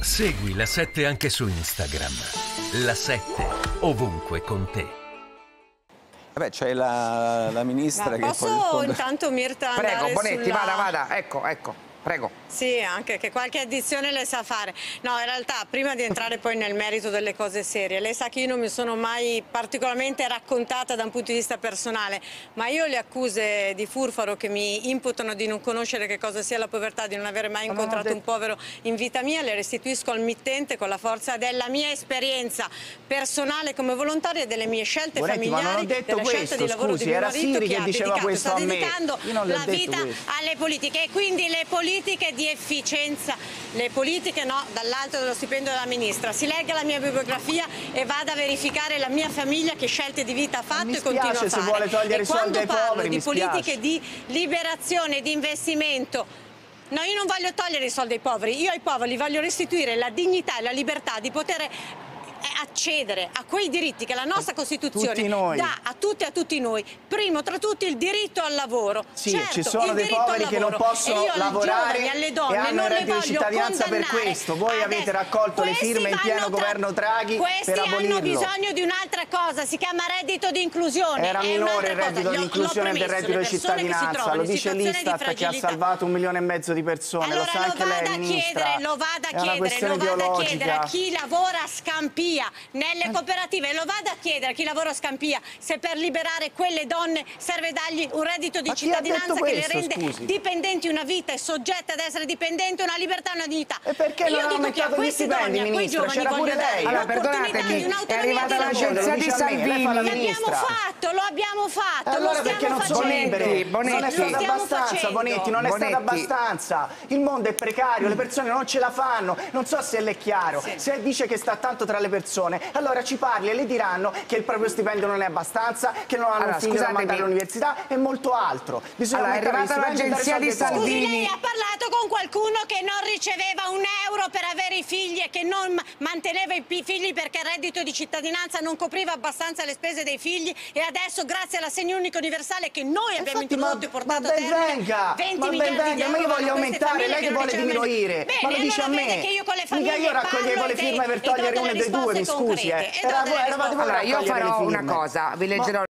Segui La 7 anche su Instagram. La 7, ovunque con te. Vabbè, c'è la ministra che posso può rispondere. Intanto Mirta Prego, andare Bonetti, sulla... vada, ecco, prego. Sì, anche che qualche addizione le sa fare. No, in realtà, prima di entrare poi nel merito delle cose serie, lei sa che io non mi sono mai particolarmente raccontata da un punto di vista personale, ma io le accuse di furfaro che mi imputano di non conoscere che cosa sia la povertà, di non avere mai incontrato un povero in vita mia, le restituisco al mittente con la forza della mia esperienza personale come volontaria e delle mie scelte Bonetti, familiari, ma non ho detto della scelta di lavoro scusi, di mio era marito Siri che che ha diceva dedicato, questo sta a me. dedicando Io non le ho la detto vita questo. alle politiche, e quindi le politiche di efficienza, le politiche no, dall'alto dello stipendio della ministra. Si legga la mia bibliografia e vada a verificare la mia famiglia che scelte di vita ha fatto e continua a fare. se vuole togliere i soldi ai poveri, di politiche di liberazione e di investimento, no, io non voglio togliere i soldi ai poveri, io ai poveri voglio restituire la dignità e la libertà di poter accedere a quei diritti che la nostra Costituzione dà a tutte e a tutti noi. Primo tra tutti il diritto al lavoro. Sì, certo, ci sono dei poveri che non possono lavorare alle donne, e hanno il reddito di cittadinanza per questo. Voi avete raccolto le firme in pieno governo Draghi per abolirlo. Questi hanno bisogno di un'altra cosa, si chiama reddito di inclusione. Era minore il reddito di inclusione del reddito di cittadinanza, lo dice l'Istat che ha salvato 1,5 milioni di persone. Allora lo sa anche lei, ministra. lo vada a chiedere a chi lavora a Scampia nelle cooperative, lo vada a chiedere a chi lavora a Scampia se per liberare quelle donne serve dargli un reddito di cittadinanza che le rende dipendenti una vita e soggette ad essere dipendenti, una libertà e una dignità. E perché non hanno aumentato gli stipendi, ministra? C'era pure lei. Allora, perdonatemi, è arrivata l'agenzia di Salvini. Lo abbiamo fatto. Allora perché non sono liberi? Non è stato abbastanza, Bonetti, non è stato abbastanza. Il mondo è precario, le persone non ce la fanno. Non so se le è chiaro. Se dice che sta tanto tra le persone, allora ci parli e le diranno che il proprio stipendio non è abbastanza, che non hanno un figlio da mandare all'università e molto altro. Bisogna è arrivata l'agenzia di Salvini. Scusi, lei ha parlato con qualcuno che non riceveva un euro per avere i figli e che non manteneva i figli perché il reddito di cittadinanza non copriva abbastanza le spese dei figli, e adesso grazie all'assegno unico universale che noi abbiamo introdotto e portato a termine 20 miliardi di euro, ma io voglio aumentare, lei che vuole diminuire. Bene, ma lo dice allora a me. vede che io con le famiglie io raccoglievo le firme per togliere uno dei due, mi scusi. Allora io farò una cosa, vi leggerò